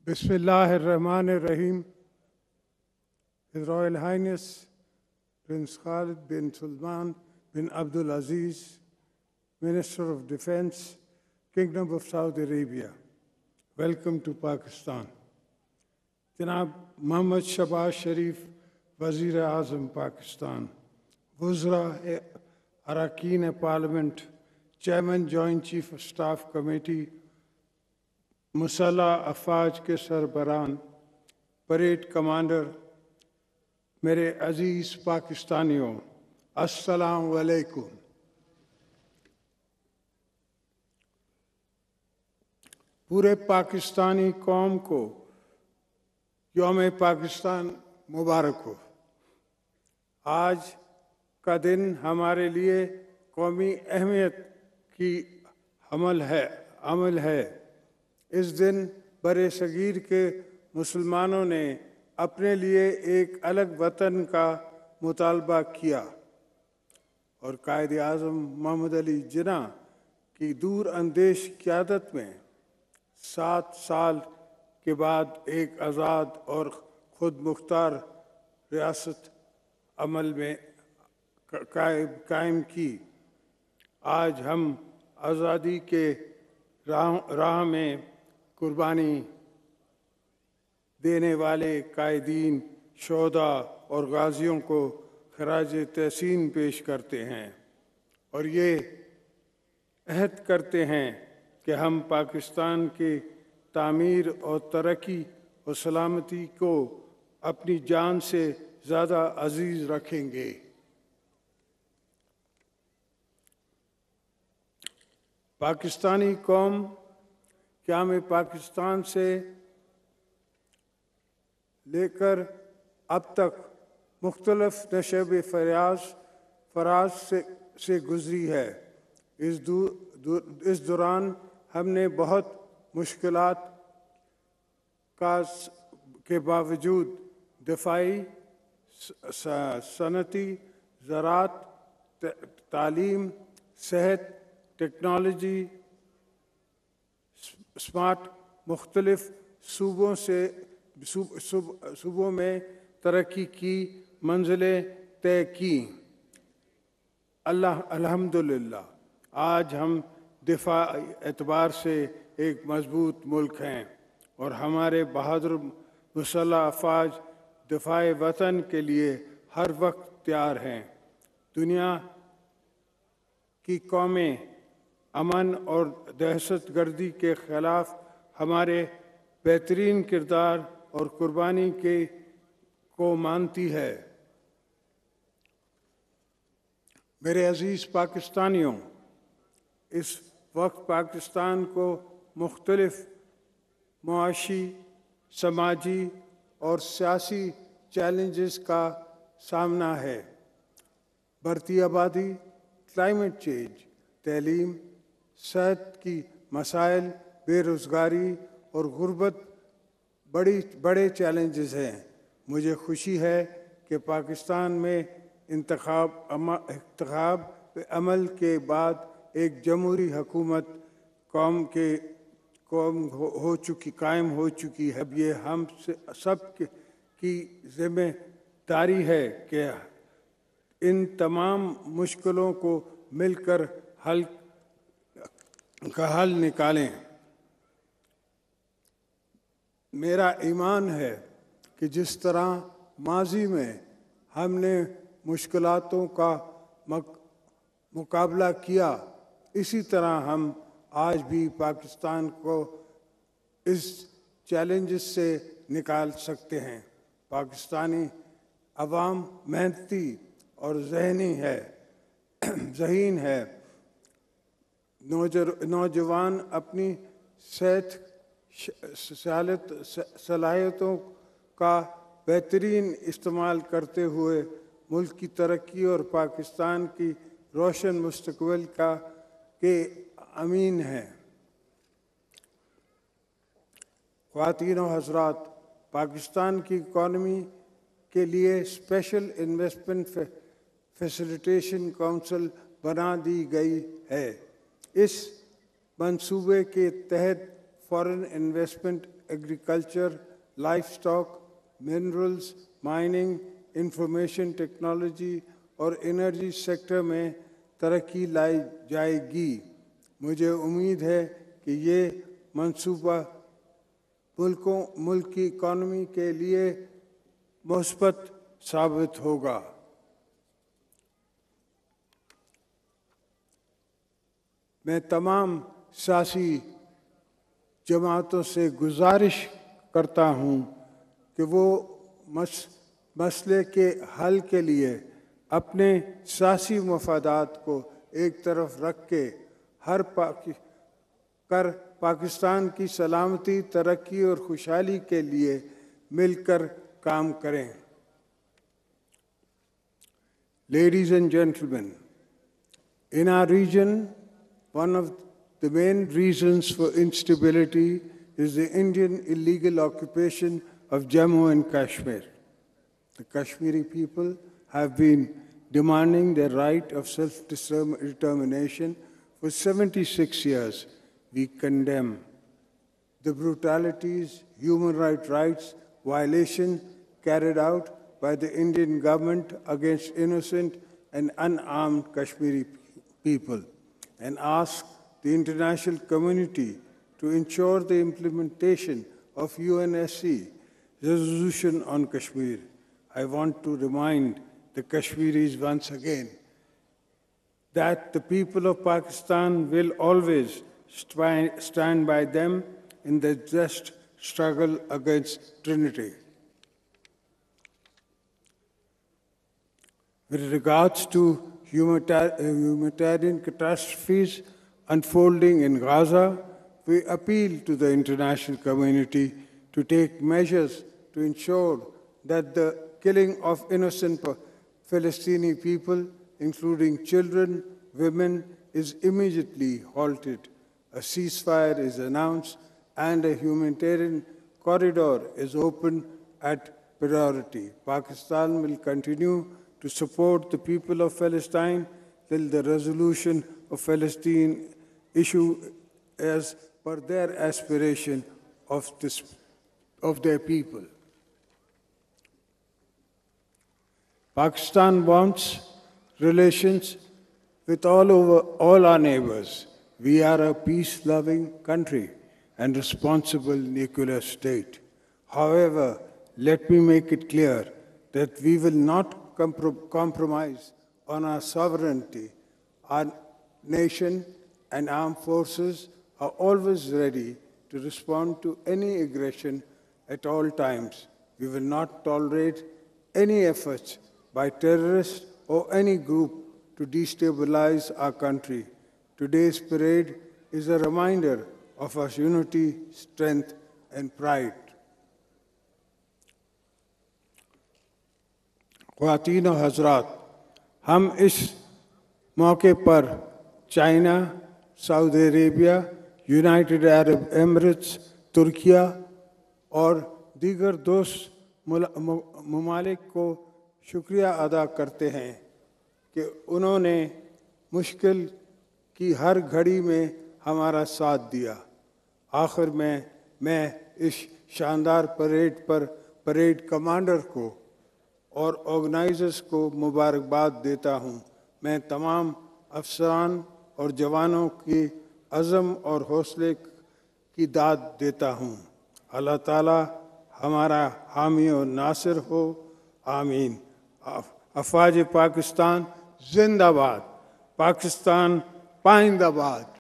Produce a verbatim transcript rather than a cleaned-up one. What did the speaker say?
Bismillahir-Rahmanir-Rahim. His Royal Highness Prince Khalid bin Sulman bin Abdul Aziz, Minister of Defense, Kingdom of Saudi Arabia. Welcome to Pakistan. Janab Muhammad Shahbaz Sharif, Wazir-e-Azam, Pakistan. Wuzra Arakin Parliament, Chairman Joint Chief of Staff Committee, مسلح افواج کے سربراہ، parade commander, میرے عزیز پاکستانیوں، السلام علیکم۔ پورے پاکستانی قوم کو یوم پاکستان مبارک ہو۔ آج کا دن ہمارے لیے قومی اہمیت کی عمل ہے عمل ہے اس دن برِ صغیر کے مسلمانوں نے اپنے لیے ایک الگ وطن کا مطالبہ کیا اور قائد اعظم محمد علی جناح کی دور اندیش قیادت میں سات سال کے بعد ایک آزاد اور خود مختار ریاست عمل میں قائم کی۔ آج ہم آزادی کے راہ میں قربانی دینے والے قائدین، شہداء اور غازیوں کو خراج تحسین پیش کرتے ہیں اور یہ عہد کرتے ہیں کہ ہم پاکستان کی تعمیر اور ترقی اور سلامتی کو اپنی جان سے زیادہ عزیز رکھیں گے۔ پاکستانی قوم قیام پاکستان سے لے کر اب تک مختلف نشیب فراز فراز سے سے گزری ہے۔ اس اس دوران ہم نے بہت مشکلات کا کے باوجود دفاعی، صنعتی، زراعت، تعلیم، صحت، ٹیکنالوجی، اسمارٹ مختلف صوبوں سے صوبوں میں ترقی کی منزلیں طے کی۔ اللہ الحمدللہ آج ہم دفاعی اعتبار سے ایک مضبوط ملک ہیں اور ہمارے بہادر مسلح افواج دفاع وطن کے لیے ہر وقت تیار ہیں۔ دنیا کی قومیں امن اور دہشت گردی کے خلاف ہمارے بہترین کردار اور قربانی کے کو مانتی ہے۔ میرے عزیز پاکستانیوں، اس وقت پاکستان کو مختلف معاشی، سماجی اور سیاسی چیلنجز کا سامنا ہے۔ بڑھتی آبادی، کلائمیٹ چینج، تعلیم، صحت کی مسائل، بے روزگاری اور غربت بڑی بڑے چیلنجز ہیں۔ مجھے خوشی ہے کہ پاکستان میں انتخاب انتخاب عمل کے بعد ایک جمہوری حکومت قوم کے قوم ہو چکی قائم ہو چکی ہے۔ اب یہ ہم سب کی ذمہ داری ہے کہ ان تمام مشکلوں کو مل کر حل کا حل نکالیں۔ میرا ایمان ہے کہ جس طرح ماضی میں ہم نے مشکلاتوں کا مقابلہ کیا، اسی طرح ہم آج بھی پاکستان کو اس چیلنجز سے نکال سکتے ہیں۔ پاکستانی عوام محنتی اور ذہنی ہے ذہین ہے۔ نوجوان اپنی صحت صلاحیتوں کا بہترین استعمال کرتے ہوئے ملک کی ترقی اور پاکستان کی روشن مستقبل کا کے امین ہیں۔ خواتین و حضرات، پاکستان کی اکانومی کے لیے اسپیشل انویسٹمنٹ فیسیلیٹیشن کونسل بنا دی گئی ہے۔ اس منصوبے کے تحت foreign investment agriculture, livestock, minerals, mining, information technology اور انرجی سیکٹر میں ترقی لائی جائے گی۔ مجھے امید ہے کہ یہ منصوبہ ملکوں ملک کی اکانومی کے لیے مثبت ثابت ہوگا۔ میں تمام سیاسی جماعتوں سے گزارش کرتا ہوں کہ وہ مسئلے کے حل کے لیے اپنے سیاسی مفادات کو ایک طرف رکھ کے ہر کر پاکستان کی سلامتی، ترقی اور خوشحالی کے لیے مل کر کام کریں۔ Ladies and gentlemen, in our region, one of the main reasons for instability is the Indian illegal occupation of Jammu and Kashmir. The Kashmiri people have been demanding their right of self-determination for seventy-six years. We condemn the brutalities, human rights violations carried out by the Indian government against innocent and unarmed Kashmiri people, and ask the international community to ensure the implementation of U N S C resolution on Kashmir. I want to remind the Kashmiris once again that the people of Pakistan will always stand by them in the just struggle against Trinity. With regards to humanitarian catastrophes unfolding in Gaza, we appeal to the international community to take measures to ensure that the killing of innocent Palestinian people, including children, women, is immediately halted. A ceasefire is announced and a humanitarian corridor is opened at priority. Pakistan will continue to support the people of Palestine till the resolution of Palestine issue as per their aspiration of, this, of their people. Pakistan wants relations with all over all our neighbors. We are a peace-loving country and responsible nuclear state. However, let me make it clear that we will not comprom- compromise on our sovereignty. Our nation and armed forces are always ready to respond to any aggression at all times. We will not tolerate any efforts by terrorists or any group to destabilize our country. Today's parade is a reminder of our unity, strength, and pride. خواتین و حضرات، ہم اس موقع پر China, سعودی عربیہ، United Arab Emirates, ترکیہ اور دیگر دوست ممالک کو شکریہ ادا کرتے ہیں کہ انہوں نے مشکل کی ہر گھڑی میں ہمارا ساتھ دیا۔ آخر میں میں اس شاندار پریڈ پر پریڈ کمانڈر کو اور آرگنائزرز کو مبارکباد دیتا ہوں۔ میں تمام افسران اور جوانوں کی عزم اور حوصلے کی داد دیتا ہوں۔ اللہ تعالیٰ ہمارا حامی و ناصر ہو، آمین۔ افواج پاکستان زندہ باد، پاکستان پائندہ باد۔